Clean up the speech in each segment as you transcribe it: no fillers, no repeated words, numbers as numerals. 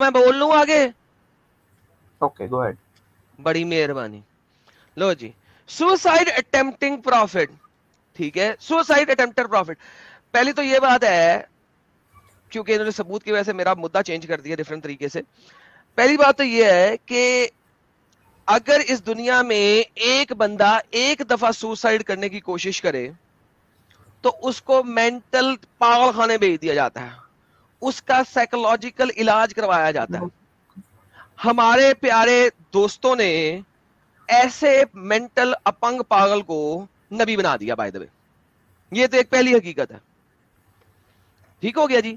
मैं बोल लूं आगे? Okay go ahead. बड़ी मेहरबानी। लो जी, सुसाइड अटेम्प्टिंग प्रॉफिट, ठीक है, सुसाइड अटेम्प्टर प्रॉफिट। पहली तो ये बात है, क्योंकि इन्होंने सबूत की वजह से मेरा मुद्दा चेंज कर दिया डिफरेंट तरीके से। पहली बात तो ये है कि अगर इस दुनिया में एक बंदा एक दफा सुसाइड करने की कोशिश करे तो उसको मेंटल पागलखाने भेज दिया जाता है, उसका साइकोलॉजिकल इलाज करवाया जाता है। हमारे प्यारे दोस्तों ने ऐसे मेंटल अपंग पागल को नबी बना दिया, बाय द वे। ये तो एक पहली हकीकत है। ठीक हो गया जी।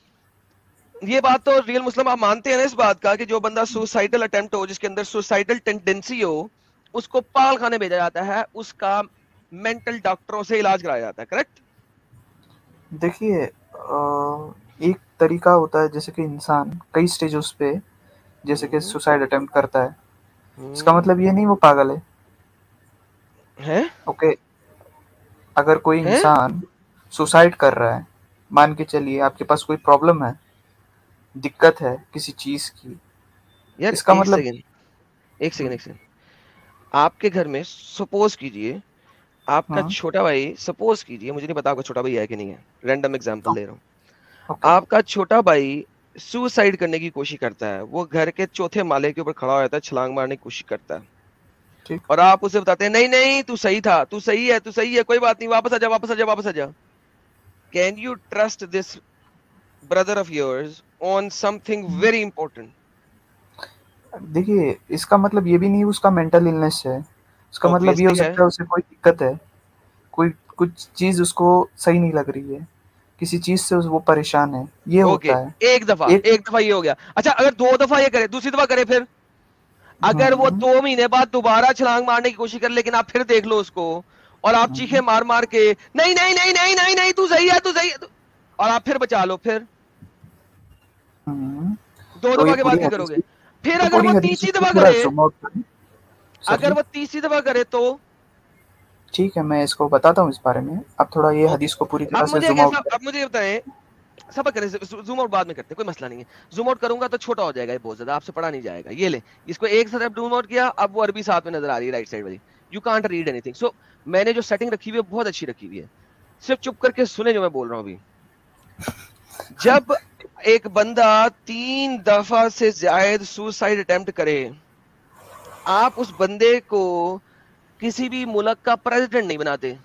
ये बात तो रियल मुस्लिम आप मानते हैं ना इस बात का कि जो बंदा सुसाइडल अटेम्प्ट हो, जिसके अंदर सुसाइडल टेंडेंसी हो, उसको पागल खाने भेजा जाता है, उसका मेंटल डॉक्टरों से इलाज कराया जाता है, करेक्ट? देखिए एक तरीका होता है, जैसे कि इंसान कई स्टेजेस पे जैसे कि सुसाइड अटेम्प्ट करता है, इसका मतलब ये नहीं वो पागल है। है ओके, अगर कोई है इंसान सुसाइड कर रहा है, मान के चलिए आपके पास कोई प्रॉब्लम है, दिक्कत है किसी चीज की, यार, इसका एक मतलब सेकेंड, एक सेकेंड, एक सेकेंड। आपके घर में सपोज कीजिए आपका हाँ छोटा भाई, सपोज कीजिए, मुझे नहीं पता आपका छोटा भाई है कि नहीं है, रैंडम एग्जांपल दे रहा हूँ। ओके आपका छोटा भाई सुसाइड करने की कोशिश करता है, वो घर के चौथे माले के ऊपर खड़ा हो जाता है, छलांग मारने की कोशिश करता है, ठीक। और आप उसे बताते हैं नहीं नहीं तू सही था, तू सही है, तू सही है, कोई बात नहीं, वापस आ जा, वापस आ जा, वापस आ जा। Can you trust this brother of yours on something very important? देखिए इसका मतलब ये भी नहीं उसका मेंटल इलनेस है, इसका मतलब ये हो ऑब्वियसली है। सकता है उसे कोई दिक्कत है, कोई कुछ चीज उसको सही नहीं लग रही है, किसी चीज से वो परेशान है, ये ओके, होता है। एक दफा, एक एक दफा ये हो गया। अच्छा, अगर दो दफा ये करे, दूसरी दफा करे फिर? अगर वो हम्म 2 महीने बाद दोबारा छलांग मारने की कोशिश करे, लेकिन आप फिर देख लो उसको, और आप चीखे हम्म मार मार के नहीं नहीं नहीं नहीं नहीं नहीं तू सही है, तू सही है, और आप फिर बचा लो, फिर हम्म, दो तो ये दफा के बाद पूरी क्या हदीस करोगे? भी, फिर तो अगर पूरी वो हदीस तीसरी को दफा थोड़ा करे, जूम आउट करें सर अगर जी। वो तीसरी दफा करे तो? ठीक है, मैं इसको बताता हूँ इस बारे में, आप थोड़ा ये ओके, हदीस को पूरी तरह से जूम आउट करें। अब मुझे ये बताएं, सब करें, जूम आउट बाद में करते हैं, कोई मसला नहीं है। जूम आउट करूंगा तो छोटा हो जाएगा ये, बहुत ज्यादा आपसे पढ़ा नहीं जाएगा। ये ले, इसको एक साथ जूम आउट किया, अब वो अरबी साथ में नजर आ रही है, राइट साइड वाली। You can't read anything, so मैंने जो सेटिंग रखी हुई है बहुत अच्छी रखी हुई है, सिर्फ चुप करके सुने जो मैं बोल रहा हूँ अभी। जब एक बंदा 3 दफा से ज्यादा सुसाइड अटेम्प्ट करे, आप उस बंदे को किसी भी मुल्क का प्रेसिडेंट नहीं बनाते,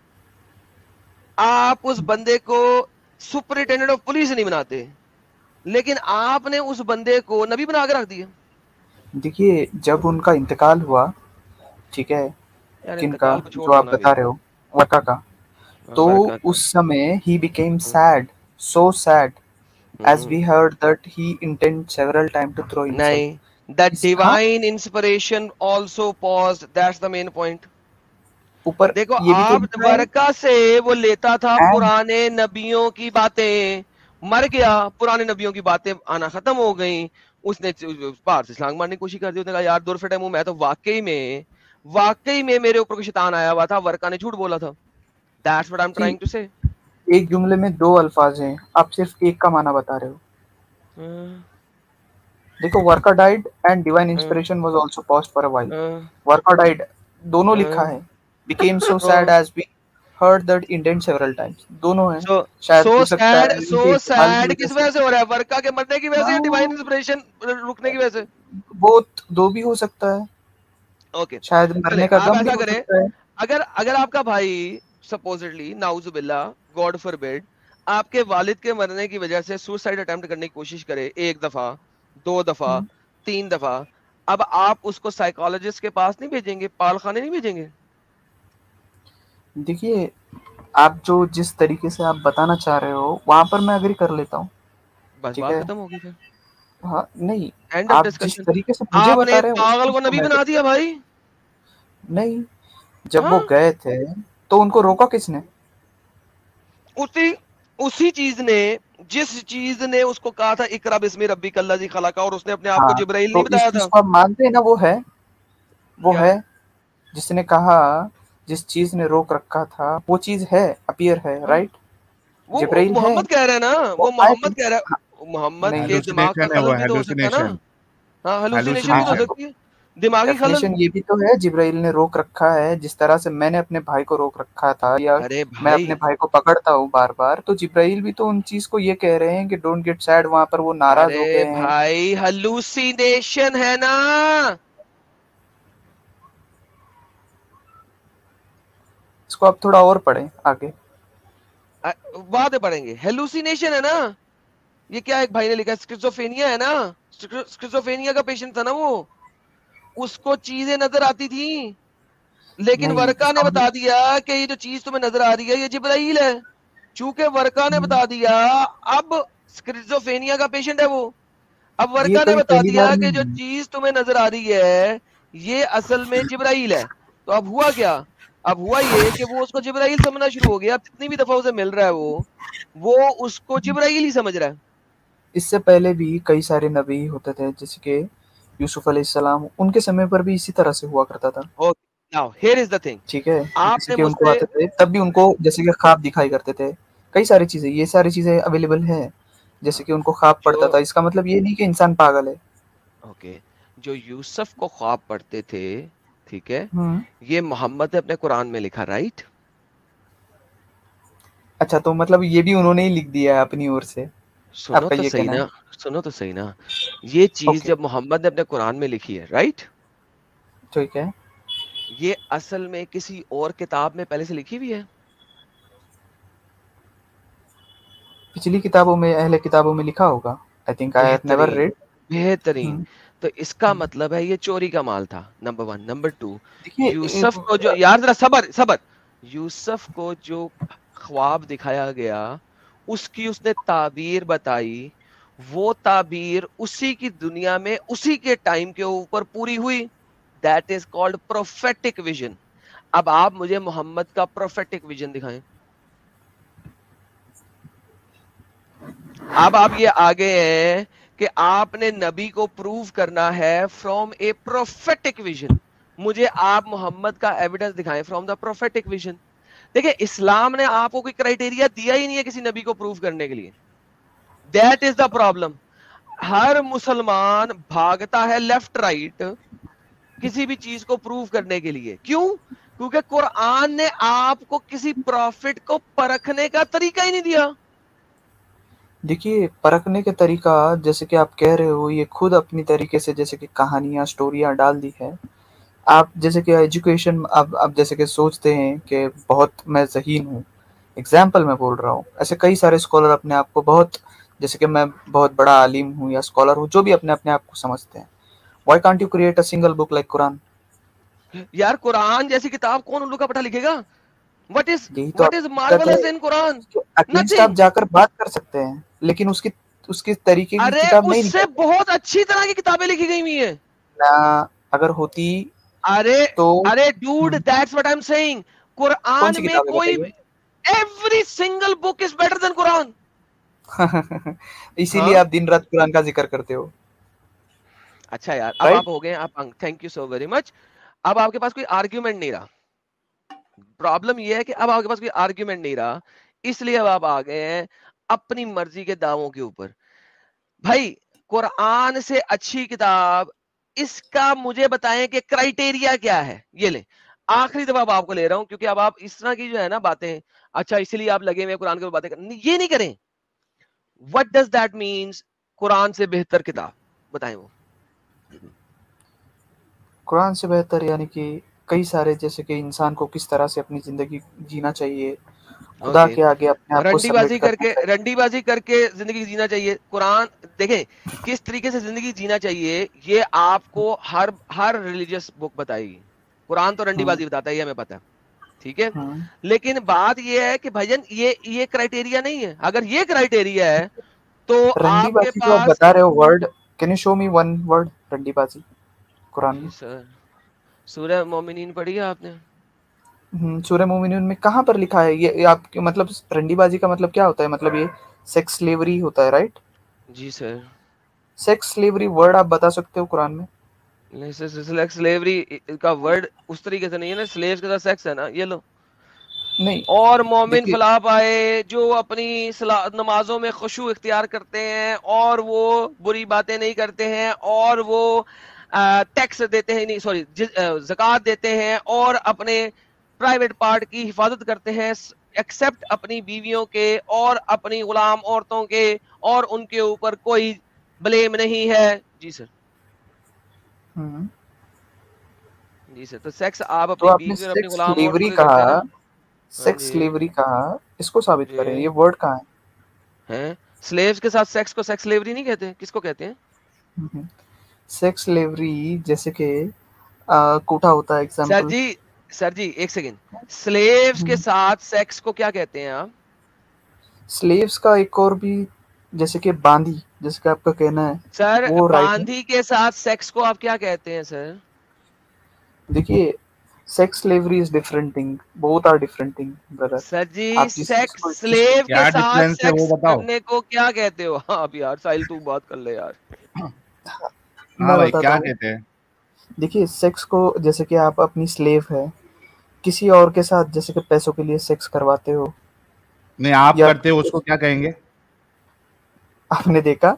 आप उस बंदे को सुपरिटेंडेंट ऑफ पुलिस नहीं बनाते, लेकिन आपने उस बंदे को नबी बना के रख दिया। देखिए जब उनका इंतकाल हुआ, ठीक है, यार किनका, इंतकाल को छोड़ जो दो आप ना बता अभी। रहे हो, वर्का का, तो वर्का का। उस समय ही became sad, so sad, as we heard that he intended several times to throw himself. नहीं, द हाँ, divine inspiration also pause, that's the main point. ऊपर देखो, ये भी तो आप लिखा है, वर्का से वो लेता था एंड पुराने नबियों की बातें, मर गया, पुराने नबियों की बातें आना खत्म हो गई, उसने बाहर से छलांग मारने की कोशिश कर दी, उसने कहा यार दूर फटे मुंह, मैं तो वाकई में मेरे ऊपर कोई शैतान आया हुआ था, वर्का ने झूठ बोला था। That's what I am see trying to say. एक जुमले में दो अल्फाज हैं, आप सिर्फ एक का माना बता रहे हो। देखो वर्का died and divine inspiration was also paused for a while, वर्का डाइड दोनों लिखा है, became so sad as we heard that intent several times, दोनों है, सो शायद हो सकता है सो इनके इस्तेमाल की सैड वजह किस से। वजह से हो रहा है? वर्का के मरने की वजह से या डिवाइन हाँ, इंस्पिरेशन रुकने की वजह से? बोथ, दो भी हो सकता है, ओके, शायद चले मरने का आप गम भी ऐसा हो करें, सकता है। अगर अगर आपका भाई सपोजिटली नाउजुबिल्ला, गॉड फॉरबिड, आपके वालिद के मरने की वजह से सुसाइड अटेम्प्ट करने की कोशिश करे, 1 दफा, 2 दफा, हम्म, 3 दफा, अब आप उसको साइकोलॉजिस्ट के पास नहीं भेजेंगे, पालखाने नहीं भेजेंगे? देखिए आप जो जिस तरीके से आप बताना चाह रहे हो वहां पर मैं अग्री कर लेता हूँ, बस ठीक बात है। खत्म होगी फिर, हाँ नहीं, एंड ऑफ आप जिस डिस्कशन। तरीके से मुझे बता आपने रहे हैं उस पागल चीज को को नबी मैं बना agree दिया करता भाई। हूं। नहीं, जब वो हाँ, गए थे तो उनको रोका किसने? उसी उसी चीज ने, जिस चीज ने उसको कहा था इकरा बिस्मि रब्बिक अल्लज़ी खलका, और उसने अपने आप को हाँ, जिब्राइल नहीं तो इस बताया चीज था? को आप मानते हैं ना, वो क्या? है जिसने कहा, जिस चीज ने रोक रखा था वो चीज है, अपीयर है, हाँ, राइट, वो जिब्राइल है, मोहम्मद कह रहा है ना, वो वो आए थे। मोहम्मद कह रहा है। हाँ, मोहम्मद नहीं, के दिमाग का हेलुसिनेशन है वो, खलल भी तो हो सकता है ना। हेलुसिनेशन। हाँ, हेलुसिनेशन भी तो हो हेलुसिनेशन। सकती है, दिमागी खलल। डेफिनेशन ये भी तो है, जिब्राइल ने रोक रखा है, जिस तरह से मैंने अपने भाई को रोक रखा था, या अरे मैं भाई, अपने भाई को पकड़ता हूँ बार बार, तो जिब्राइल भी तो उन चीज को ये कह रहे हैं कि डोंट गेट सैड, वहां पर वो नाराज हो अरे गए हैं। भाई, हेलुसिनेशन है ना। इसको आप थोड़ा और पढ़ें आगे। बाद में पढ़ेंगे। हेलुसिनेशन है ना, ये क्या एक भाई ने लिखा, स्किज़ोफ्रेनिया है ना, स्किज़ोफ्रेनिया का पेशेंट था ना वो, उसको चीजें नजर आती थी, लेकिन नहीं, वर्का ने इसका बता मतलब दिया कि ये जो चीज तुम्हें नजर आ रही है ये जिब्राइल है। चूंकि वर्का ने बता दिया, अब स्किज़ोफ्रेनिया का पेशेंट है वो। अब ये वर्का ने कोई बता पहली बार दिया कि जो नहीं है। चीज तुम्हें नजर आ रही है ये असल में जिब्राइल है। तो अब हुआ क्या, अब हुआ ये कि वो उसको जिब्राइल समझना शुरू हो गया। अब जितनी भी दफा उसे मिल रहा है वो उसको जिब्राइल ही समझ रहा है। इससे पहले भी कई सारे नबी होते थे, जैसे कि यूसुफ अलैहिस्सलाम, उनके समय पर भी इसी तरह से हुआ करता था। Okay, now here is the thing. ठीक है, जैसे आपने कि उनको मुझसे, आते थे तब भी उनको जैसे कि ख्वाब दिखाई करते थे। कई सारी चीजें, ये सारी चीजें अवेलेबल है। जैसे कि उनको ख्वाब जो, पड़ता था, इसका मतलब ये नहीं कि इंसान पागल है। ओके, जो यूसुफ को ख्वाब पढ़ते थे, ठीक है, हम्म। ये मोहम्मद ने अपने कुरान में लिखा, राइट? अच्छा, तो मतलब ये भी उन्होंने ही लिख दिया है अपनी ओर से, सुनो आपका तो ये सही कहना है? ना, सुनो तो सही ना। ये चीज ओके, जब मोहम्मद ने अपने कुरान में लिखी है, राइट, ठीक है। ये असल में किसी और किताब में पहले से लिखी हुई है। पिछली किताबों में, अहले किताबों में लिखा होगा। I think I have never बेहतरीन, रेड। बेहतरीन। हम्म। तो इसका मतलब है ये चोरी का माल था, नंबर वन। नंबर टू, देखिए यूसुफ को जो, यार जरा सबर सबर, यूसुफ को जो ख्वाब दिखाया गया उसकी उसने ताबीर बताई, वो ताबीर उसी की दुनिया में उसी के टाइम के ऊपर पूरी हुई। That is called prophetic vision. अब आप मुझे मोहम्मद का प्रोफेटिक विजन दिखाएं। अब आप ये आगे हैं कि आपने नबी को प्रूव करना है फ्रॉम ए प्रोफेटिक विजन। मुझे आप मोहम्मद का एविडेंस दिखाएं फ्रॉम द प्रोफेटिक विजन। देखिए, इस्लाम ने आपको कोई क्राइटेरिया दिया ही नहीं है किसी नबी को प्रूव करने के लिए। That is the problem. हर मुसलमान भागता है लेफ्ट राइट किसी भी चीज को प्रूव करने के लिए। क्यों? क्योंकि कुरान ने आपको किसी प्रॉफिट को परखने का तरीका ही नहीं दिया। देखिए, परखने के तरीका, जैसे कि आप कह रहे हो, ये खुद अपनी तरीके से जैसे कि कहानियाँ, स्टोरियाँ डाल दी है। आप जैसे कि एजुकेशन, आप जैसे कि सोचते हैं कि बहुत मैं ज़हीन हूँ, एग्जाम्पल मैं बोल रहा हूँ, ऐसे कई सारे स्कॉलर अपने आप को बहुत, जैसे कि मैं बहुत बड़ा आलिम हूँ या स्कॉलर हूँ, जो भी अपने अपने आप को समझते हैं। Why can't you create a single book like Quran? यार, कुरान जैसी किताब कौन उल्लू का पट्टा लिखेगा? यही तो व्हाट इज आपकी दिक्कत है। Marvellous in Quran? उसके अगेंस्ट आप नथिंग। जाकर बात कर सकते हैं, लेकिन उसकी उसके तरीके की अरे, किताब नहीं उससे निकाल सकते बहुत अच्छी तरह की किताबें लिखी गई हुई हैं। ना। अगर होती अरे, तो। अरे dude, hmm, that's what I am saying. कौन कुरान सी में किताब है कोई, बताइए? Every single book is better than Quran. इसीलिए हाँ, आप दिन रात कुरान का जिक्र करते हो, अच्छा यार, अब राइट? आप हो गए, आप, thank you so very much. अब आपके पास कोई आर्ग्यूमेंट नहीं रहा। प्रॉब्लम यह है कि अब आपके पास कोई आर्ग्यूमेंट नहीं रहा, इसलिए अब आप आ गए हैं अपनी मर्जी के दावों के ऊपर। भाई, कुरान से अच्छी किताब, इसका मुझे बताएं कि क्राइटेरिया क्या है। ये ले, आखिरी दफा अब आपको ले रहा हूं, क्योंकि अब आप इस तरह की जो है ना बातें, अच्छा इसलिए आप लगे हुए कुरान के ऊपर बातें ये नहीं करें। What does that means? कुरान से बेहतर किताब बताएं वो। कुरान से बेहतर यानी कि कई सारे, जैसे कि इंसान को किस तरह से अपनी ज़िंदगी जीना चाहिए, खुदा ओके, के आगे अपने आप को सबमिट करना चाहिए। रंडीबाजी करके जिंदगी जीना चाहिए, कुरान। देखें, किस तरीके से जिंदगी जीना चाहिए ये आपको हर हर रिलीजियस बुक बताएगी। कुरान तो हुँ, रंडीबाजी बताता है, ये हमें पता है, ठीक है। हुँ। लेकिन बात ये है कि भाईजान, ये क्राइटेरिया नहीं है। अगर ये क्राइटेरिया है तो आपके रंडीबाज़ी जो आप पास, बता रहे हो word, can you show me one word रंडीबाज़ी कुरान जी में? सर, सूरह मोमिनीन पढ़ी है आपने? सूरह मोमिनून में कहाँ पर लिखा है ये आपके, मतलब रंडीबाज़ी का मतलब क्या होता है? मतलब ये सेक्स स्लेवरी होता है, राइट? जी सर। सेक्स स्लेवरी वर्ड आप बता सकते हो कुरान में? नहीं सर, स्लेवरी का वर्ड उस तरीके से नहीं है ना, स्लेव्स के साथ सेक्स है ना, ये लो। नहीं और मोमिन देखिए, फलाह पाए जो अपनी नमाजों में खुशू इख्तियार करते हैं और वो बुरी बातें नहीं करते हैं और वो टैक्स देते हैं, नहीं सॉरी ज़कात देते हैं और अपने प्राइवेट पार्ट की हिफाजत करते हैं, एक्सेप्ट अपनी बीवियों के और अपनी गुलाम औरतों के, और उनके ऊपर कोई ब्लेम नहीं है। जी सर। हम्म, जी सर, तो सेक्स आप तो अपनी आपने बीवी और अपनी सेक्स गुलाम औरतों स्लेवरी के करते हैं कहा, ना? हाँ सेक्स जी। स्लेवरी कहा, इसको साबित करें, जी। ये वर्ड कहाँ है? हैं? स्लेव्स के साथ सेक्स को सेक्स स्लेवरी नहीं कहते, किसको कहते हैं? सेक्स स्लेवरी जैसे कि कोटा होता है सर एग्जाम्पल। जी, सर जी एक सेकेंड, स्लेव्स के साथ सेक्स को क्या कहते हैं आप? स्लेव्स का एक और भी, जैसे कि बांदी, जैसे कि आपका कहना है, सर वो राइट है। बांदी के साथ सेक्स को आप क्या कहते हैं सर? देखिए, sex slavery is different thing, both are different thing brother. Sir जी आप जिस चीज सेक्स को, जिस स्लेव के क्या साथ डिफरेंस है वो सेक्स बताओ। करने को क्या कहते हो? हाँ अब यार साहिल तू बात कर ले यार। हाँ मैं भाई बताता क्या हूँ। कहते हैं। देखिए, सेक्स को जैसे कि आप अपनी स्लेव है, किसी और के साथ जैसे कि पैसों के लिए सेक्स करवाते हो, नहीं आप या करते हो उसको क्या कहेंगे? आपने देखा।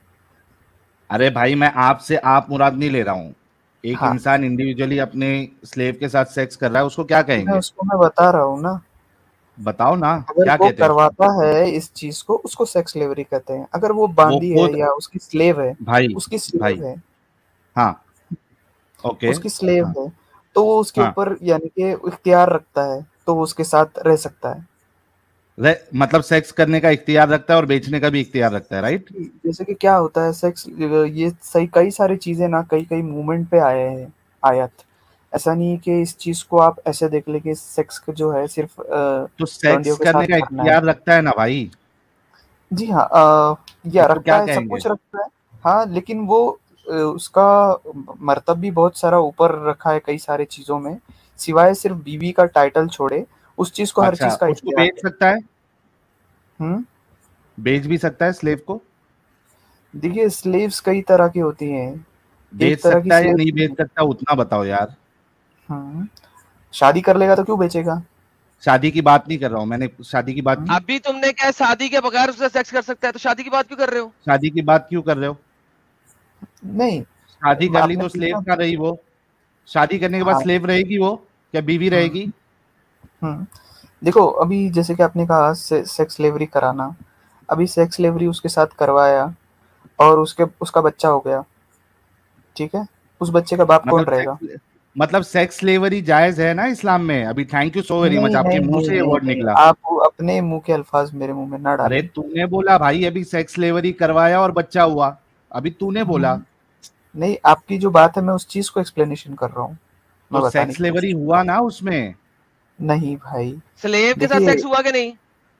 अरे भाई मैं आपसे आप मुराद नहीं ले रहा हूँ। एक हाँ, इंसान इंडिविजुअली अपने स्लेव के साथ सेक्स कर रहा है, उसको क्या तो मैं कहेंगे? उसको मैं बता रहा हूँ ना। बताओ ना। अगर क्या वो कहते हैं उसको? करवाता है इस चीज को, उसको सेक्स स्लेवरी कहते हैं। अगर वो वो बांदी है खुद या उसकी स्लेव है, भाई उसकी भाई स्लेव है, हाँ ओके उसकी स्लेव हाँ है, तो वो उसके हाँ ऊपर यानी कि इख्तियार रखता है, तो वो उसके साथ रह सकता है। मतलब सेक्स करने का इख्तियार रखता है और बेचने का भी इख्तियार रखता है, राइट? जैसे कि क्या होता है सेक्स, ये सही कई सारी चीजें ना कई कई मूवमेंट पे आए हैं आयत। ऐसा नहीं है कि इस चीज को आप ऐसे देख ले कि सेक्स जो है सिर्फ तो लौंडियों सेक्स के साथ करने का करना है। इख्तियार रखता है ना भाई। जी हाँ, या उसको रखता क्या है, सब कहेंगे? कुछ रखता है। हाँ, लेकिन वो उसका मर्तब भी बहुत सारा ऊपर रखा है कई सारे चीजों में, सिवाय सिर्फ बीवी का टाइटल छोड़े, उस चीज को हर अच्छा चीज का उसको इख्तियार बेच है। सकता है? हम्म। बेच भी सकता है स्लेव को? देखिए, स्लेव्स कई तरह की होती हैं। बेच एक तरह की सकता है या स्लेव, नहीं बेच सकता उतना बताओ यार। हम्म, शादी कर लेगा तो क्यों बेचेगा? शादी की बात नहीं कर रहा हूँ मैंने, शादी की बात की? अभी तुमने क्या शादी के बगैर उससे सेक्स कर सकता है, तो शादी की बात क्यों कर रहे हो? शादी की बात क्यों कर रहे हो? नहीं, शादी कर ली आपने तो स्लेव पूछा। का रही वो। शादी करने के बाद हाँ। स्लेव रहेगी वो, क्या बीवी रहेगी? हम्म। हम्म। देखो, अभी जैसे कि आपने कहा सेक्स स्लेवरी कराना, अभी सेक्स स्लेवरी उसके साथ करवाया और उसके उसका बच्चा हो गया, ठीक है, उस बच्चे का बाप कौन मतलब रहेगा? सेक्स मतलब सेक्स स्लेवरी जायज है ना इस्लाम में? अभी thank you so very much, नहीं आपके नहीं मुंह नहीं से ये नहीं वर्ड नहीं, निकला। आप अपने मुंह के अल्फाज मेरे मुंह में ना अरे डालें। तूने बोला भाई अभी सेक्स स्लेवरी करवाया और बच्चा हुआ, अभी तूने बोला। नहीं, आपकी जो बात है मैं उस चीज को एक्सप्लेनेशन कर रहा हूँ, तो मैं बताने सेक्स की कोशिश स्लेवरी कर रहा हुआ हूँ। ना उसमें? नहीं भाई, स्लेव के साथ देखिए, सेक्स हुआ कि नहीं?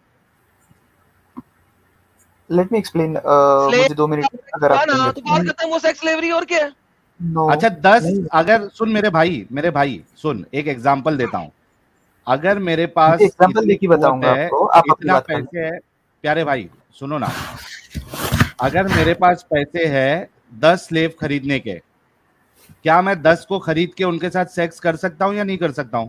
Late me explain. स्लेव मुझे 2 मिनट अगर हुआ आप ना देंगे तो तो। बात नहीं, खत्म, वो सेक्स स्लेवरी और क्या है? नो, अच्छा 10, नहीं, अगर सुन मेरे भाई सुन, एक एग्जांपल देता हूं। अगर मेरे मैं पास एग्जांपल इतनी लेके कुवत बताऊंगा है, आपको, आप अपनी इतना बात कर लें। पैसे है, प्यारे भाई सुनो ना, अगर मेरे पास पैसे है 10 स्लेव खरीदने के, क्या मैं 10 को खरीद के उनके साथ सेक्स कर सकता हूं या नहीं कर सकता हूं?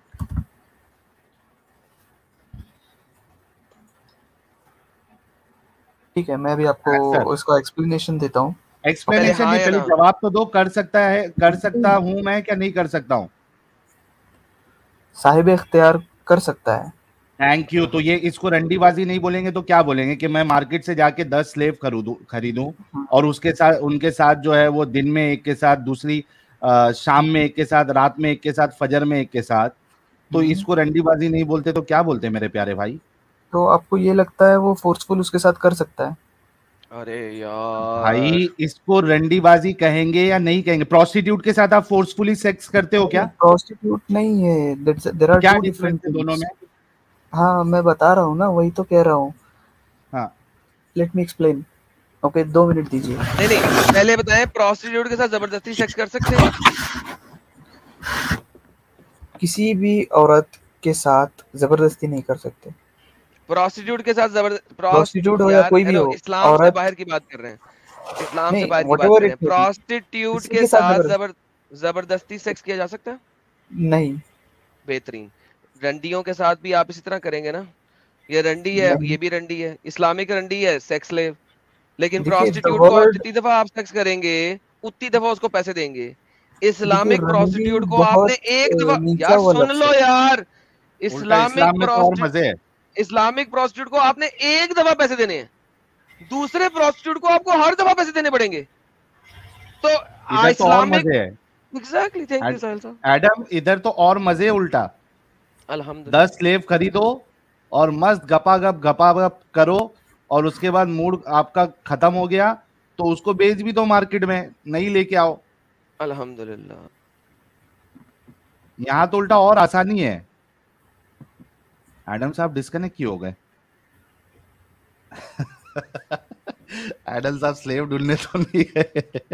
ठीक है, मैं भी आपको आंसर, उसका एक्सप्लेनेशन देता हूँ। ओके। पहले एक्सप्लेनेशन हाँ नहीं, या पहले ना? जवाब तो दो। कर सकता है, कर सकता हूं मैं क्या नहीं कर सकता हूं? साहिब इख्तियार कर सकता है। Thank you. तो ये इसको रंडीबाजी नहीं बोलेंगे तो क्या बोलेंगे? कि मैं मार्केट से जाके 10 स्लेव खरीदूं और उसके साथ उनके साथ जो है वो दिन में एक के साथ, दूसरी शाम में एक के साथ, रात में एक के साथ, फजर में एक के साथ, तो हम्म, इसको रंडीबाजी नहीं बोलते तो क्या बोलते मेरे प्यारे भाई? तो आपको ये लगता है वो फोर्सफुल उसके साथ कर सकता है? अरे भाई यार, इसको रंडीबाजी कहेंगे या नहीं कहेंगे? प्रोस्टिट्यूट के साथ आप फोर्सफुली सेक्स करते हो नहीं, क्या? प्रोस्टिट्यूट नहीं है, देयर आर क्या टू डिफरेंस डिफरेंट है दोनों थिंग्स। में? हाँ, मैं बता रहा हूँ ना, वही तो कह रहा हूँ। हाँ let me explain. Okay, 2 minute दीजिए। नहीं नहीं, पहले बताएं, प्रोस्टिट्यूट के साथ जबरदस्ती सेक्स कर सकते हैं? किसी भी औरत के साथ जबरदस्ती नहीं कर सकते। प्रोस्टिट्यूट के साथ प्रोस्टिट्यूट हो या यार कोई भी हेलो, हो, इस्लाम से औरत, बाहर की बात कर रहे हैं, इस्लाम से नहीं, बाहर की वट बात एवर कर रहे इट हैं। मे बी, प्रोस्टिट्यूट किसी के के साथ साथ जबरदस्ती जबरदस्ती सेक्स किया जा सकता है? नहीं। बेहतरीन। रंडियों के साथ भी आप इसी तरह करेंगे ना? ये रंडी है, ये भी रंडी है, इस्लामिक रंडी है, सेक्स स्लेव। लेकिन देखिए प्रोस्टिट्यूट को आप जितनी दफा आप सेक्स करेंगे उतनी दफा उसको पैसे देंगे। देखिए इस्लामिक रंडी प्रोस्टिट्यूट को बहुत आपने एक दफा, नीचा यार वाला सुन लो से। यार, उल्टा इस्लाम में तो और मजे है। इस्लामिक प्रोस्टिट्यूट को आपने एक दफा पैसे देने हैं, दूसरे प्रोस्टिट्यूट को आपको हर दफा पैसे देने पड़ेंगे। तो इधर तो और इस्लामिक, मजे है एग्जैक्टली, थैंक यू साहिल साहब। एडम, इधर तो और मजे है उल्टा। अल्हम्दुलिल्लाह 10 स्लेव खरीदो और मस्त गपा गप करो, और उसके बाद मूड आपका खत्म हो गया तो उसको बेच भी दो मार्केट में, नहीं लेके आओ। अल्हम्दुलिल्लाह। यहाँ तो उल्टा और आसानी है। एडम साहब डिस्कनेक्ट क्यों हो गए? एडम साहब स्लेव ढूंढने तो नहीं गए?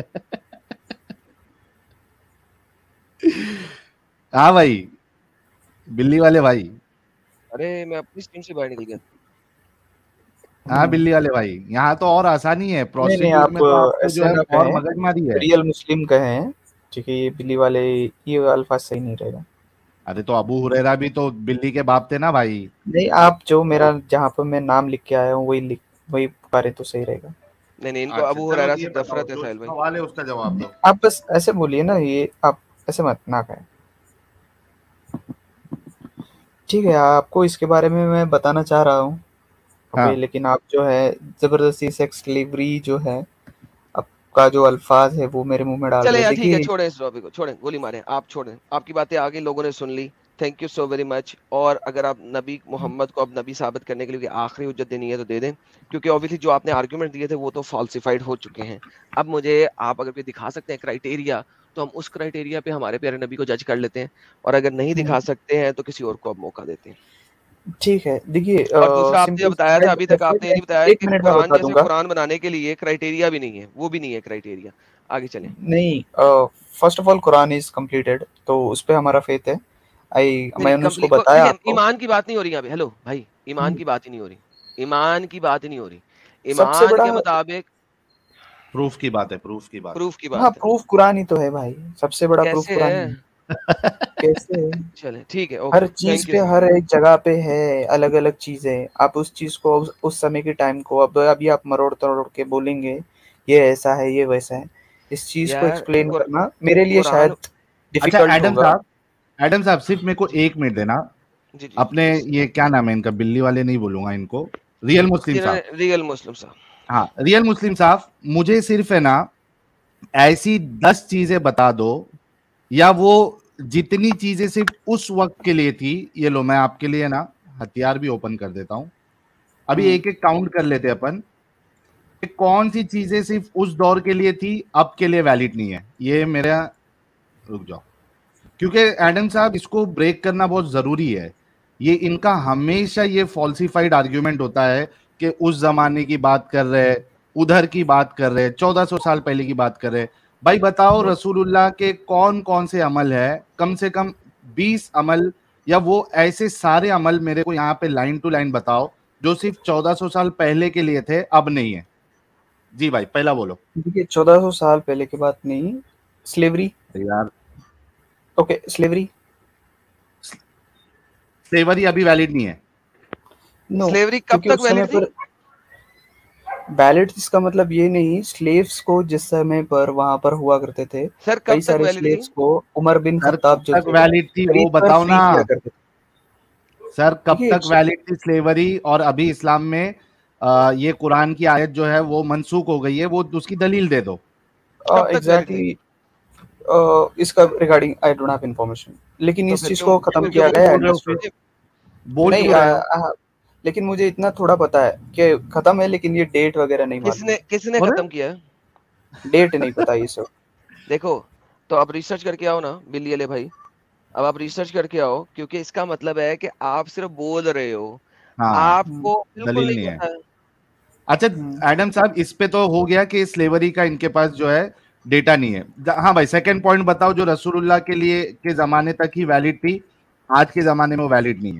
हाँ भाई, बिल्ली वाले भाई। अरे मैं अपनी स्ट्रीम से बाहर निकल गया। हाँ बिल्ली वाले भाई, यहाँ तो और आसानी है। नहीं प्रोस्टिट्यूट आप में तो आपको जो ऐसे है ना और कहें, मगजमारी है। रियल मुस्लिम कहें, ठीक है? ये बिल्ली वाले, ये अल्फाज सही नहीं रहेगा। अरे तो अबू हुरैरा भी तो बिल्ली के बाप थे ना भाई। नहीं, आप जो मेरा जहाँ पर मैं नाम लिख के आया हूँ वही पुकारे तो सही रहेगा। नहीं इनको अच्छा अबू चलो, हुरैरा ये से बताओ, नफरत है जो साहिल भाई। सवाल है उसका जवाब दो। आप बस ऐसे बोलिए ना, ये आप ऐसे मत ना कहें। ठीक है, आपको इसके बारे में मैं बताना चाह रहा हूँ हाँ। अभी, लेकिन आप जो है जबरदस्ती सेक्स स्लेवरी जो है, आपका जो अल्फाज है वो मेरे मुंह में डाल चले रहे हैं। यार ठीक है, देखिए छोड़ें इस टॉपिक को, छोड़ें, गोली मारें, आप छोड़ें, आपकी बातें आगे लोगों ने सुन ली, thank you so very much. और अगर आप नबी मोहम्मद को अब नबी साबित करने के लिए आखिरी हुज्जत देनी है तो दे दें, क्योंकि ऑब्वियसली जो आपने आर्गुमेंट दिए थे वो तो फॉल्सिफाइड हो चुके हैं। अब मुझे आप अगर कोई दिखा सकते हैं क्राइटेरिया, तो हम उस क्राइटेरिया पे हमारे प्यारे नबी को जज कर लेते हैं, और अगर नहीं दिखा सकते हैं तो किसी और को अब मौका देते हैं। ठीक है, देखिए और दूसरा आपने जो सिंपल बताया था अभी तक, आपने ये नहीं बताया एक कि मिनट में कुरान बता जैसे दूंगा। कुरान बनाने के लिए क्राइटेरिया भी नहीं है, वो भी नहीं है क्राइटेरिया। आगे चलें। नहीं, first of all Quran is completed, तो उस पे हमारा फेथ है। नहीं मैंने उसको कंप्लीट, बताया देखिए आपको। ईमान की बात नहीं हो रही यहाँ पे, हेलो भाई, ईमान की बात ही नहीं हो रही, ईमान की बात ही नहीं हो रही, सबसे ईमान बड़ा, के मुताबिक प्रूफ की बात है, प्रूफ की बात प्रूफ की हाँ, बात है। प्रूफ कुरान ही तो है भाई, सबसे बड़ा प्रूफ कैसे कुरान ही है? है। कैसे है? चले ठीक है, हर ओके, चीज थैंक यू पे, सर। हर एक जगह पे है अलग अलग चीजें। आप उस चीज को, उस समय के टाइम को, अब अभी आप मरोड़ तरोड़ के बोलेंगे ये ऐसा है, ये वैसा है। इस चीज को यार एक्सप्लेन करना मेरे लिए कुरान, शायद अच्छा डिफिकल्ट होगा। एडम साहब सिर्फ मेरे को 1 मिनट देना। जी जी अपने ये क्या नाम है इनका, बिल्ली वाले नहीं बोलूंगा इनको, रियल मुस्लिम जिन्होंने, साहब। रियल मुस्लिम साहब। हाँ रियल मुस्लिम साहब, मुझे सिर्फ है ना ऐसी 10 चीजें बता दो, या वो जितनी चीजें सिर्फ उस वक्त के लिए थी। ये लो, मैं आपके लिए ना हथियार भी ओपन कर देता हूं। अभी एक एक काउंट कर लेते हैं अपन, कि कौन सी चीजें सिर्फ उस दौर के लिए थी, अब के लिए वैलिड नहीं है। ये मेरा, रुक जाओ, क्योंकि एडम साहब इसको ब्रेक करना बहुत जरूरी है। ये इनका हमेशा ये फॉल्सिफाइड आर्ग्यूमेंट होता है कि उस जमाने की बात कर रहे हैं, उधर की बात कर रहे हैं, 1400 साल पहले की बात कर रहे हैं। भाई बताओ रसूलुल्लाह के कौन कौन से अमल है, कम से कम 20 अमल, या वो ऐसे सारे अमल मेरे को यहाँ पे लाइन टू लाइन बताओ जो सिर्फ 1400 साल पहले के लिए थे, अब नहीं है। जी भाई पहला बोलो। देखिए 1400 साल पहले की बात नहीं, स्लेवरी। यार ओके, स्लेवरी। स्लेवरी अभी वैलिड नहीं है। नो, स्लेवरी कब क्योंकि तक उस समय वैलिड थी? पर वैलिड, इसका मतलब ये नहीं, स्लेव्स को जिस समय पर वहां पर हुआ करते थे, सर कई कब तक सारे वैलिड थी? स्लेव्स को उमर बिन सर खत्ताब कब जो तक थे वैलिड थी वो खरीद कर बताओ फ्री ना। किया करते थे। सर कब देखिए तक वैलिड थी स्लेवरी, और अभी इस्लाम में ये कुरान की आयत जो है वो मनसूख हो गई है, वो उसकी दलील दे दो। कब तक वैलिड थी? एग्जैक्टली, इसका regarding I don't have information, लेकिन तो इस फिर चीज क्यों को खत्म फिर किया क्यों गया है बोल रहे हो एडमिनिस्ट्रेट। फिर? बोल नहीं, क्यों रहे हो? लेकिन मुझे इतना थोड़ा पता है कि खत्म है, लेकिन ये डेट वगैरह नहीं मालूम। किसने किसने अरे खत्म किया है? डेट नहीं पता ये सब। देखो, तो आप रिसर्च करके आओ ना बिल्ली वाले भाई, अब आप रिसर्च करके आओ, क्योंकि इसका मतलब है कि आप सिर्फ बोल रहे हो, हाँ, हम्म, आपको बिल्कुल दलील नहीं नहीं है। पता है। अच्छा हम्म। एडम साहब, इस पे तो हो गया कि स्लेवरी का इनके पास जो है डेटा नहीं है। हाँ भाई, सेकंड पॉइंट बताओ, जो रसूलुल्लाह के लिए के जमाने तक ही वैलिड थी, आज के जमाने में वो वैलिड नहीं है।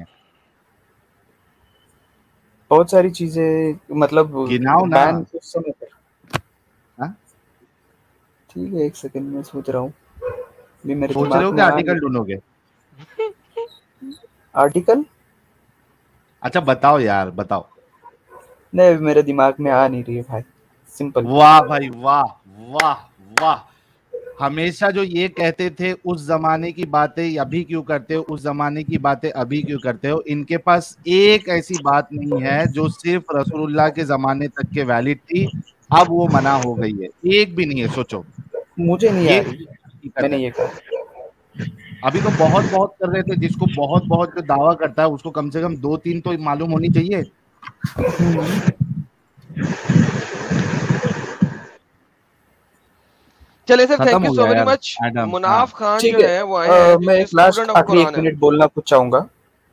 बहुत सारी चीजें, मतलब गिनाओ ना। बैन उस समय पर। हाँ? ठीक है, एक सेकंड में सोच रहा हूँ, भी मेरे सोच रहे दिमाग हो कि में आ नहीं। आर्टिकल ढूंढोगे? आर्टिकल अच्छा बताओ यार, बताओ। नहीं, मेरे दिमाग में आ नहीं रही है भाई, सिंपल। वाह भाई वाह, वाह वाह। हमेशा जो ये कहते थे उस जमाने की बातें अभी क्यों करते हो, उस जमाने की बातें अभी क्यों करते हो, इनके पास एक ऐसी बात नहीं है जो सिर्फ रसूलुल्लाह के जमाने तक के वैलिड थी, अब वो मना हो गई है। एक भी नहीं है, सोचो। मुझे नहीं आ ये रही, हकीकत मैंने है। ये कहा। अभी तो बहुत बहुत कर रहे थे, जिसको बहुत बहुत जो दावा करता है उसको कम से कम दो तीन तो मालूम होनी चाहिए। चलिए सर, खत्म थैंक यू हो सो गया वेरी यार मच। एडम। हाँ मुनाफ खान ठीक जो है, है वो आए हैं, जो मैं कि एक लास्ट स्टूडेंट ऑफ आखिरी 1 कुरान है। मिनट बोलना कुछ चाहूंगा।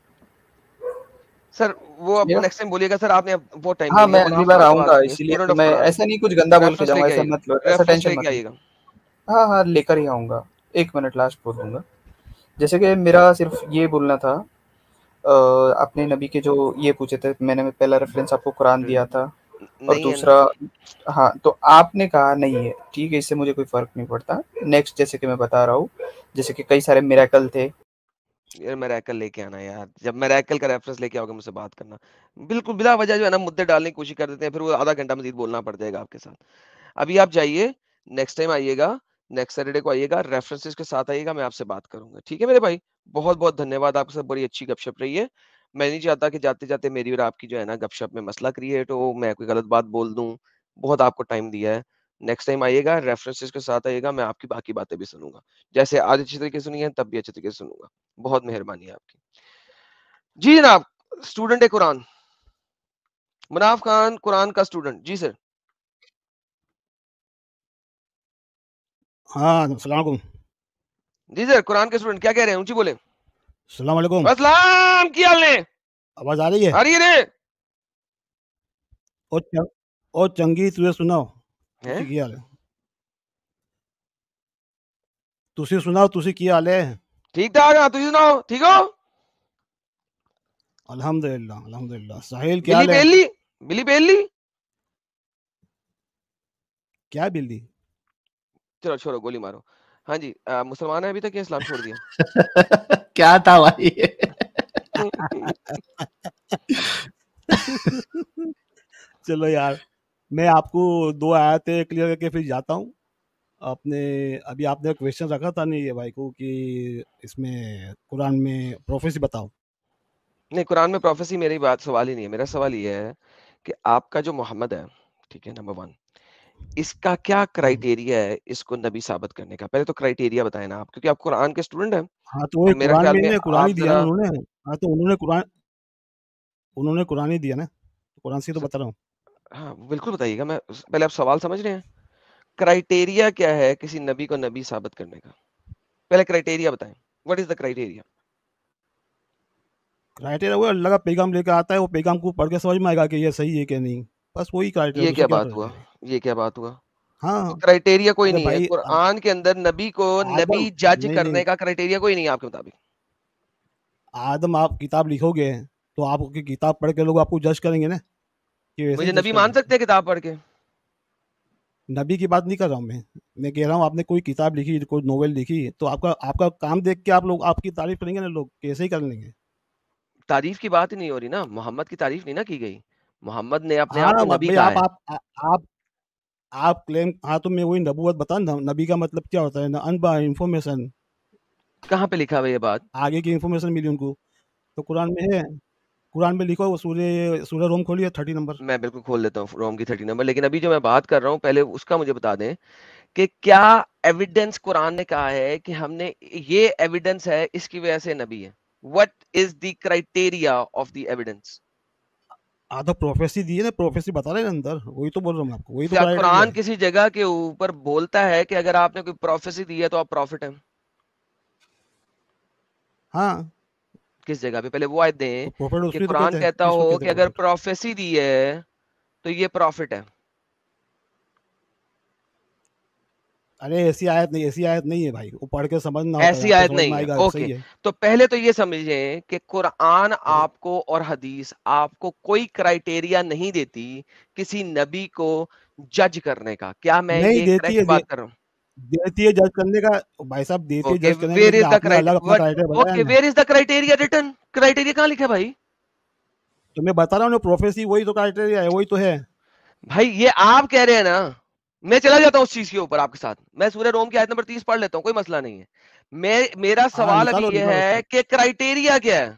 सर वो अब सुनिएगा। नेक्स्ट टाइम बोलिएगा सर, आपने अब बहुत टाइम ले हाँ, लिया। मैं अगली मुनाफ बार खान से बात आऊंगा, करेंगे, इसीलिए स्टूडेंट तो ऑफ मैं कुरान। ऐसा नहीं कुछ गंदा बोल के रेफरेंस जाऊंगा, लेके ऐसा आइएगा, मत लो, ऐसा रेफरेंस टेंशन लेके मत लो। आइएगा। हाँ हाँ, लेकर ही आऊंगा। 1 मिनट लास्ट बोल दूंगा। जैसे कि मेरा सिर्फ ये बोलना था, अपने नबी के जो ये पूछे थे, मैंने पहला रेफरेंस आपको कुरान दिया था, और नहीं है ना? दूसरा, हाँ, तो आपने कहा नहीं है, ठीक है, इससे मुझे कोई फर्क नहीं पड़ता। नेक्स्ट, जैसे कि मैं बता रहा हूँ, जैसे कि कई सारे मिरेकल थे। यार मैराकल लेके आना यार, जब मैराकल का रेफरेंस लेके आओगे मुझसे बात करना। बिल्कुल बिला वजह जो है ना मुद्दे डालने की कोशिश कर देते हैं, फिर वो आधा घंटा मजीद बोलना पड़ जाएगा आपके साथ। अभी आप जाइए, नेक्स्ट टाइम आइएगा, नेक्स्ट सैटरडे को आइएगा, रेफरेंसेस के साथ आइएगा, मैं आपसे बात करूंगा। ठीक है मेरे भाई, बहुत बहुत धन्यवाद, आपके साथ बड़ी अच्छी गपशप रही है। मैं नहीं चाहता कि जाते जाते मेरी और आपकी जो है ना गपशप में मसला क्रिएट हो, मैं कोई गलत बात बोल दूं। बहुत आपको टाइम दिया है। नेक्स्ट टाइम आइएगा, रेफरेंसेस के साथ आइएगा, मैं आपकी बाकी बातें भी सुनूंगा। जैसे आज अच्छी तरीके से सुनी है, तब भी अच्छी तरीके से सुनूंगा। बहुत मेहरबानी है आपकी। जी जनाब, स्टूडेंट है कुरान, मुनाफ खान कुरान का स्टूडेंट। जी सर। हाँ, अस्सलाम वालेकुम। जी सर, कुरान के स्टूडेंट क्या कह रहे हैं, ऊंची बोले। अस्सलाम वालेकुम। अस्सलाम की हाल ने आवाज आ रही है? आ रही है रे ओ च ओ चंगी तुझे सुनाओ, हैं? तुसी की हाल है? तुसी सुनाओ, तुसी की हाल है? ठीक ठाक है, तुम सुनाओ, ठीक हो? अल्हम्दुलिल्लाह, अल्हम्दुलिल्लाह। साहिल क्या बिल्ली हाल है? बेल ली, बिल्ली बेल ली। क्या बिल्ली? चलो छोड़ो, गोली मारो। हाँ जी, मुसलमान है अभी तक या इस्लाम छोड़ दिया? क्या था भाई चलो यार, मैं आपको 2 आयतें क्लियर करके फिर जाता हूँ। आपने अभी आपने क्वेश्चन रखा था नहीं ये भाई को कि इसमें कुरान में प्रोफेसी बताओ। नहीं, कुरान में प्रोफेसी मेरी बात सवाल ही नहीं है। मेरा सवाल ये है कि आपका जो मोहम्मद है, ठीक है, नंबर 1, इसका क्या क्राइटेरिया है इसको नबी साबित करने का? पहले तो क्राइटेरिया बताएं ना आप, क्योंकि आप कुरान के स्टूडेंट हैं हाँ, तो और वही मेरा कुरान ख्याल में में ना, कुरान ही आप दिया ना जरा उन्होंने। हाँ, तो उन्होंने कुरान ही दिया ना, कुरान से ही तो बता रहा हूँ। हाँ बिल्कुल बताइएगा। मैं पहले आप सवाल समझ रहे हैं? क्राइटेरिया क्या है किसी नबी को नबी साबित करने का? पहले क्राइटेरिया बताएं, what is the criteria? Criteria वो अल्लाह का पैगाम लेकर आता है, वो पैगाम को पढ़ के समझ में आएगा कि ये सही है कि नहीं। बस वही क्राइटेरिया, ये दूसरा क्या क्या बात हुआ? क्राइटेरिया है? ये क्या बात हुआ? तो हाँ, क्राइटेरिया कोई अरे नहीं है भाई कुरान के अंदर, नबी को आदम नबी जज नहीं, नहीं, करने का क्राइटेरिया कोई नहीं है आपके मुताबिक? आदम आप किताब लिखोगे तो आपकी किताब पढ़ के लोग आपको जज करेंगे ना, कि वैसे ही मुझे जज नबी मान करेंगे। सकते हैं किताब पढ़ के? नबी की बात नहीं कर रहा हूँ मैं कह रहा हूँ आपने कोई किताब लिखी, कोई नोवेल लिखी, तो आपका आपका काम देख के आप लोग आपकी तारीफ करेंगे ना, लोग कैसे ही कर लेंगे। तारीफ की बात ही नहीं हो रही ना, मोहम्मद की तारीफ नहीं ना की गई। मोहम्मद ने अपने आप हाँ को नबी भाई, कहा आप है। आप आप क्लेम, हाँ, तो मैं वही नबूवत बता ना, नबी का मतलब क्या होता है ना, अनबा इंफॉर्मेशन, कहाँ पे लिखा हुआ ये बात? आगे की इंफॉर्मेशन मिली उनको, तो कुरान में है। कुरान में लिखो, सूर्य सूर्य रोम खोलिए 30 नंबर। मैं बिल्कुल खोल लेता हूँ रोम की 30 नंबर, लेकिन अभी जो मैं बात कर रहा हूँ पहले उसका मुझे बता दें कि क्या एविडेंस कुरान ने कहा है कि हमने ये एविडेंस है इसकी वजह से नबी है? What is the criteria of the evidence? हाँ, तो प्रोफेसी दी है ना, प्रोफेसी बता रहे हैं ना अंदर, वही तो बोल रहा हूँ आपको, वही तो क्या क्राइटेरिया कुरान है। किसी जगह के ऊपर बोलता है कि अगर आपने कोई प्रोफेसी दी है तो आप प्रॉफिट हैं? हाँ, किस जगह पे? पहले वो आयत तो दें प्रॉफिट कि उसको तो कुरान कहते हैं, कहता किसको हो कहते कि हैं अगर प्रॉफिट? प्रोफेसी दी है तो ये प्रॉफिट है। अरे ऐसी आयत नहीं है भाई, वो पढ़ के समझना होता है, ऐसी आपको आयत समझ नहीं में है, आएगा ओके। सही है। तो पहले तो ये समझें कि कुरान अरे आपको और हदीस आपको कोई क्राइटेरिया नहीं देती किसी नबी को जज करने का। क्या मैं नहीं ये देती करेक्ट है, बात कर रहा हूँ? देती है जज करने का भाई साहब, देती है ओके, जज करने का, वेयर लेकिन इज द आपने अलग अपना क्राइटेरिया बताया ओके, ना। Where is the criteria written? Criteria कहाँ लिखा है भाई? तो मैं बता रहा हूँ प्रोफेसी वही तो क्राइटेरिया है, वही तो है भाई ये आप कह रहे हैं ना, मैं चला जाता हूँ उस चीज के ऊपर आपके साथ, मैं सूर्य रोम की आयत नंबर 30 पढ़ लेता हूँ, कोई मसला नहीं है। मेरा हाँ सवाल अभी निकालो ये निकालो है कि क्राइटेरिया क्या है?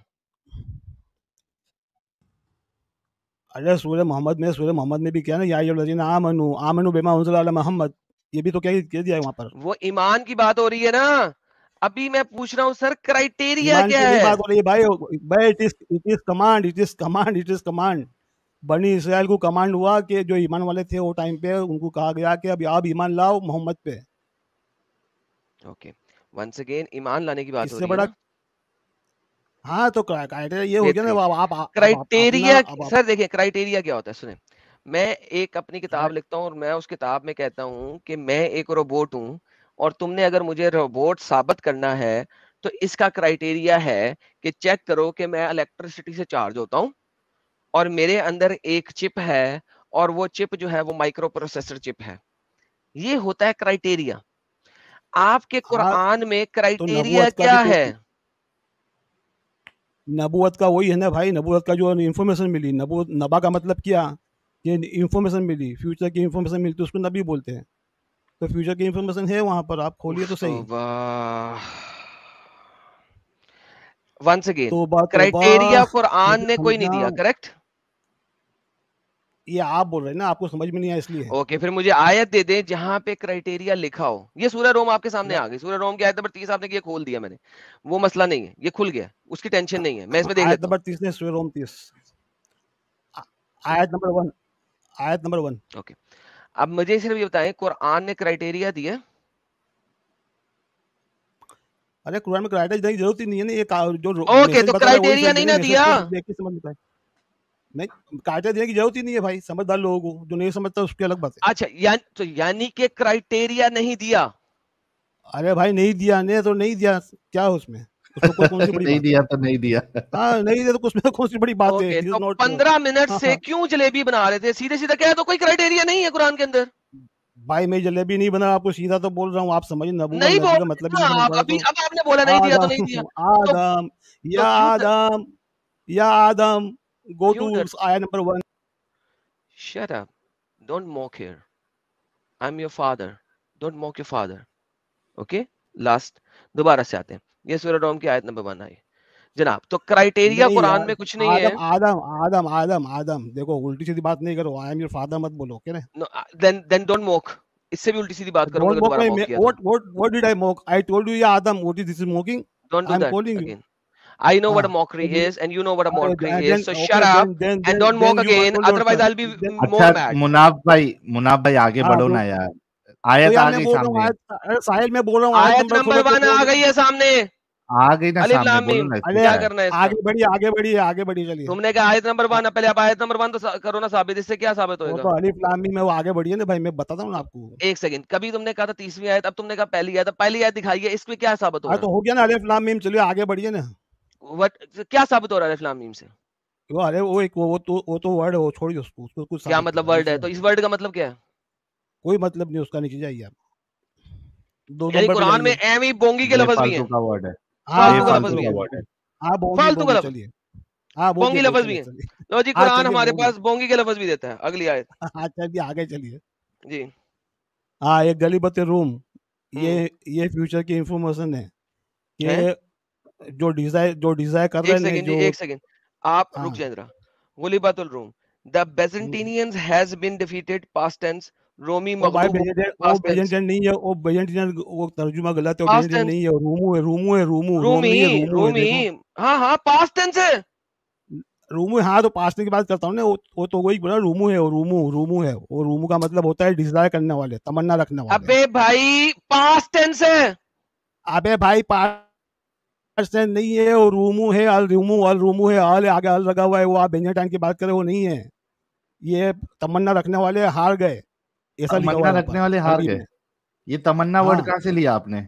अरे सूर्य मोहम्मद में भी क्या ना, या अय्युहल्लज़ीना आमनू आमनू बिमा उनज़िला अला मोहम्मद, ये भी तो क्या कह दिया है वहां पर। वो ईमान की बात हो रही है ना, अभी मैं पूछ रहा हूँ सर क्राइटेरिया ईमान क्या की नहीं है? बात हो रही है भाई it is command, it is command. बनी इसराइल को कमांड हुआ कि जो ईमान वाले थे वो टाइम पे, उनको कहा गया कि अभी आप ईमान लाओ मोहम्मद पे। ओके, वंस अगेन ईमान लाने की बात हो इससे रही है बड़ा ना। हाँ तो क्राइटेरिया ये हो गया ना, बेहतरीन। अब अपना क्राइटेरिया अब सर देखिए, क्राइटेरिया क्या होता है सुने, मैं एक अपनी किताब क्राइ- लिखता हूँ और मैं उस किताब में कहता हूँ कि मैं एक रोबोट हूँ, और तुमने अगर मुझे रोबोट साबित करना है तो इसका क्राइटेरिया है कि चेक करो कि मैं इलेक्ट्रिसिटी से चार्ज होता हूँ और मेरे अंदर एक चिप है, और वो चिप जो है वो माइक्रो प्रोसेसर चिप है। ये होता है क्राइटेरिया। आपके हाँ कुरान में तो क्राइटेरिया नबूवत का भी क्या तो, है? नबूवत का वही है ना भाई, नबूवत का जो इन्फॉर्मेशन मिली, नबा का मतलब क्या, ये इन्फॉर्मेशन मिली, फ्यूचर की इन्फॉर्मेशन मिलती है उसको नबी बोलते हैं। तो फ्यूचर की इन्फॉर्मेशन है वहां पर, आप खोलिए तो सही। वंस अगेन, तौबा तौबा, क्राइटेरिया कुरान मुझे ने कोई नहीं समझना, दिया, करेक्ट? ये आप बोल रहे हैं ना, आपको समझ में नहीं आया इसलिए। ओके, फिर मुझे आयत दे दें जहां पे क्राइटेरिया लिखा हो। ये सूरह रोम आपके सामने मैं आ गई, सूरह रोम की आयत नंबर 30 आपने ये खोल दिया मैंने, वो मसला नहीं है, ये खुल गया, उसकी टेंशन नहीं है, मैं इसमें देख आयत लेता हूँ। नंबर 30 ने सूरह रोम 30, आयत नंबर 1, आयत नंबर 1। ओके, अब मुझे सिर्फ ये बताएं, कुरान ने क्राइटेरिया दिया? अरे कुरान में क्राइटेरिया देने की जरूरत ही नहीं है ना, ये जो ओके, मैसेज तो बता रहा है वही क्राइटेरिया सही नहीं देने, ना मैसेज दिया? को देख के समझ में। नहीं, क्राइटेरिया देने की जरूरत ही नहीं है भाई, समझदार लोगों को, जो नहीं समझता उसकी अलग बात है। अच्छा, तो यानी कि क्राइटेरिया नहीं दिया? अरे भाई नहीं दिया ने तो नहीं दिया, क्या है उसमें, उसमें कोई कौन सी बड़ी नहीं बात है। दिया तो नहीं दिया। हाँ नहीं दिया तो उसमें कौन सी बड़ी बात है, ओके, दिस तो इज नॉट। 15 मिनट हाँ से हाँ क्यों जलेबी बना रहे थे? सीधे सीधे कह दो कोई क्राइटेरिया नहीं है कुरान के अंदर। भाई मैं जलेबी नहीं बना, आपको सीधा तो बोल रहा हूँ, आप समझ नबूवत नहीं नबी बोल का रहे मतलब ही ना नहीं समझ आप, पा रहे अभी तो। अब आपने बोला नहीं दिया तो नहीं दिया। आदम तो आदम तो या क्यों आदम या आदम, गो क्यों टू डर? आया number 1। Shut up, don't mock here, I am your father, don't mock your father. Okay, last, दोबारा से आते हैं, ये सूरह रोम की आयत नंबर 1 आई जनाब। तो क्राइटेरिया नहीं कुरान यार, में कुछ नहीं है। आदम आदम आदम आदम आदम, देखो उल्टी सीधी बात नहीं करो, आई एम योर फादर मत बोलो, क्या ना। देन डोंट मॉक, इससे भी उल्टी सीधी बात करूंगा डोंट अगर मोक दोबारा माई, मॉक किया तो। What did I mock, I told you या आदम, what is this mocking, don't do I am that calling you. Again. I know what हाँ a mockery तो is, and you know what a mockery is. Then So shut okay, up and don't mock then you again. Control Otherwise, yourself, I'll be then more अच्छा mad. Munaf भाई आगे हाँ बढ़ो तो ना यार, तो आयत यार आ मैं गई बोल रहा हूँ सामने। आयत, अरे साहिल मैं बोल रहा हूँ आयत आयत नंबर नंबर खोलो तो 1 आ बोल। गई है सामने, आ गई ना अलिफ सामने, लाम बोलो मीम। ना इसमें अरे क्या क्या है। करना है इसका? आगे बढ़िए आगे बढ़िए आगे बढ़िए, चलिए। तुमने कहा आयत नंबर 1, पहले आप आयत नंबर 1 तो करो ना साबित, इससे क्या साबित वो होएगा? तो अलिफ लाम मीम है, वो आगे बढ़िए ना भाई, मैं बताता हूँ ना तो आपको। एक सेकंड, कभी तुमने कहा था 30वीं आयत, अब तुमने कहा पहली आयत, अब पहली आयत दिखाई है, इसमें क्या साबित हो हाँ रहा तो हो गया ना अलिफ लाम मीम, चलिए आगे बढ़िए ना। है? क्या साबित हो रहा है अलिफ लाम मीम से? वो अरे वो एक वो तो वर्ड है, वो छोड़िए उसको, उसको कुछ क्या साबित नहीं मतलब होगा, वर्ड नीचे है? तो इस जाइए। वर्ड का मतलब क्या है? कोई मतलब नहीं उसका, नीचे जाइए आप, 2 यानी नंबर पे कुरान में जाइए। एम ही बोंगी के लफ्ज भी बेफालतू हैं, का वर्ड है, हाँ फालतू का हाँ लफ्ज बेफालतू भी का है, बोंगी वर्ड है। हाँ बोंगी फालतू का बोंगी, लफ्ज, चलिए। हाँ बोंगी बोंगी लफ्ज भी चलिए है। चलिए। लो जी, हाँ कुरान चलिए हमारे बोंगी। पास बोंगी के लफ्ज भी देता है। अगली आयत हाँ चलिए आगे चलिए। जी। हाँ ये गलीबत रूम, हम्म। ये फ्यूचर की इंफॉर्मेशन है है। कि जो डिजायर कर एक रहे हैं सेकंड जी, जो। एक सेकंड, आप रुक हाँ जाए जरा। गुलिबातुल रूम, the Byzantinians has been defeated, past tense. रोमी ओ भाई मगलूब, वो पास्ट टेंस। बेजेंटियन नहीं है, वो बेजेंटियन, वो तर्जुमा गलत है, वो पास्ट बेजेंटियन टेंस। नहीं है, रोम रूमी, नहीं है, रूमू है, रूमी, देखो। हाँ हाँ, पास्ट टेंस है। रूमू, हाँ तो पास्ट की बात करता हूँ ना, वो तो वही बोला, रूमू है, वो रूमू है, वो रूमू का मतलब होता है डिजायर करने वाले, तमन्ना रखने वाले। अबे भाई, पास्ट टेंस है। अबे भाई पास्ट नहीं है, वो रूमू है, अल रूमू है, अल आगे अल लगा हुआ है, वो आप बेंजाटाइन की बात करें वो नहीं है, ये तमन्ना रखने वाले हार गए, ऐसा लिखा हुआ तमन्ना है वहां रखने पर वाले हार अरबी गए, में। ये तमन्ना वर्ड हाँ कहाँ से लिया आपने।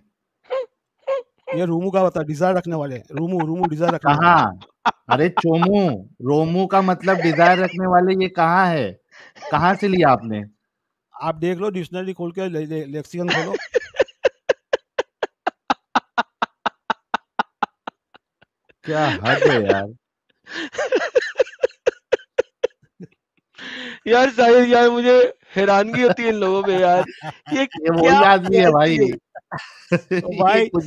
ये रूमू का होता है, डिजायर रखने वाले, रूमू डिजायर रखने वाले। कहाँ, अरे चोमू, रोमू का मतलब डिजायर रखने वाले, ये कहाँ है, कहाँ से लिया आपने। आप देख लो डिक्शनरी खोल के, लेक्सिकन खोलो। क्या हद है यार। यार साहिल यार मुझे हैरानगी होती है इन लोगों पे यार, ये ये क्या वही आदमी है भाई। तो भाई ये कुछ